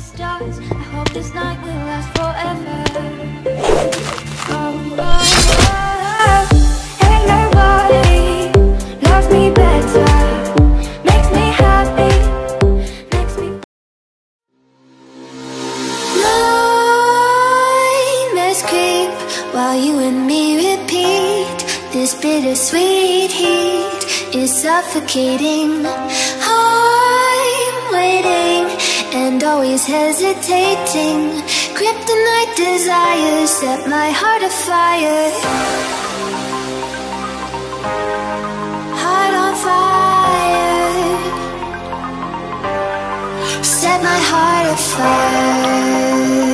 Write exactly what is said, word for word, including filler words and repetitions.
stars. I hope this night will last forever. Oh, oh, oh. Ain't nobody loves me better. Makes me happy, makes me. Nightmares creep while you and me repeat. This bittersweet heat is suffocating. I'm waiting and always hesitating. Kryptonite desires set my heart afire. Heart on fire. Set my heart afire.